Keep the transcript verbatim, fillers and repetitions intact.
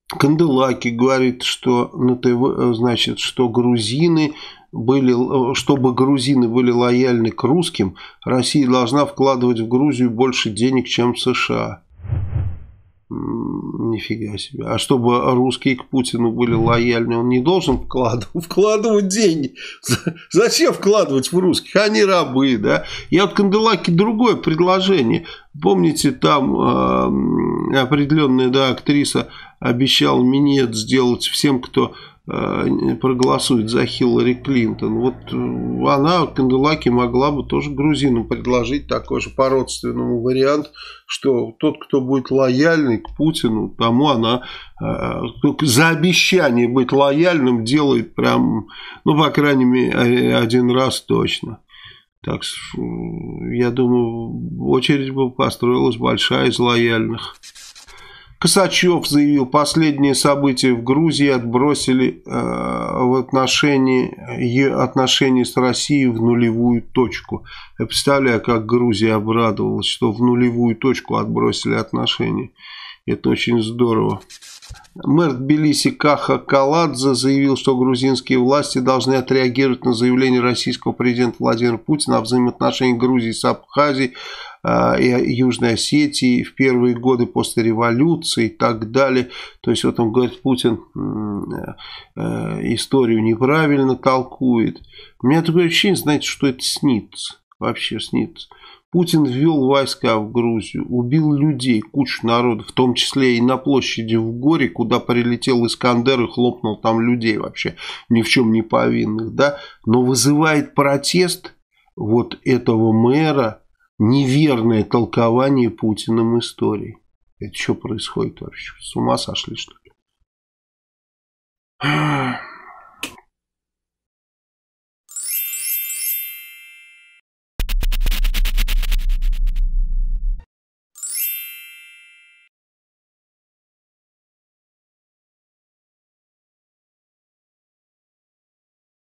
Канделаки говорит, что на ТВ, значит, что грузины были, чтобы грузины были лояльны к русским, Россия должна вкладывать в Грузию больше денег, чем в США. Нифига себе. А чтобы русские к Путину были лояльны, он не должен вкладывать, вкладывать деньги. Зачем вкладывать в русских? Они рабы, да? Я вот Канделаки другое предложение. Помните, там э, определенная, да, актриса обещала минет сделать всем, кто э, проголосует за Хиллари Клинтон. Вот она, Канделаки, могла бы тоже грузинам предложить такой же по-родственному вариант, что тот, кто будет лояльный к Путину, тому она э, за обещание быть лояльным делает прям, ну, по крайней мере, один раз точно. Так что, я думаю, очередь бы построилась большая из лояльных. Косачев заявил, последние события в Грузии отбросили э, в отношении, отношения с Россией в нулевую точку. Я представляю, как Грузия обрадовалась, что в нулевую точку отбросили отношения. Это очень здорово. Мэр Тбилиси Каха Каладзе заявил, что грузинские власти должны отреагировать на заявление российского президента Владимира Путина о взаимоотношениях Грузии с Абхазией и Южной Осетии в первые годы после революции и так далее. То есть, вот он говорит, Путин историю неправильно толкует. У меня такое ощущение, знаете, что это снится. Вообще снится. Путин ввел войска в Грузию, убил людей, кучу народу, в том числе и на площади в Горе, куда прилетел Искандер и хлопнул там людей вообще, ни в чем не повинных, да, но вызывает протест вот этого мэра неверное толкование Путиным истории. Это что происходит вообще? С ума сошли, что ли?